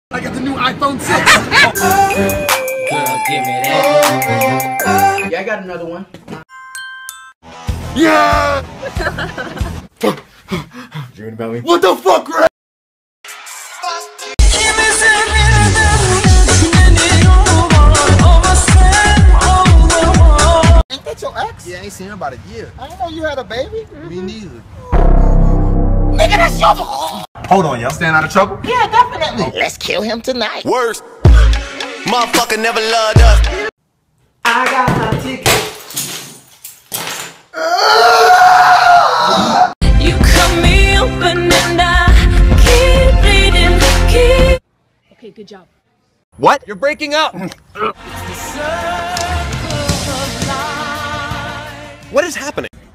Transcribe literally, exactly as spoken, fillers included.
I got the new iPhone six. Girl, give me that. Yeah, I got another one. Yeah! Dreaming about me? What the fuck, Greg? Ain't that your ex? Yeah, I ain't seen him about a year. I didn't know you had a baby. Me neither. Nigga, that's your fault. Hold on, y'all. Staying out of trouble? Yeah, definitely. Let's kill him tonight. Worst. Motherfucker never loved us. I got my ticket. You cut me open and I keep bleeding, keep. Okay, good job. What? You're breaking up. What is happening?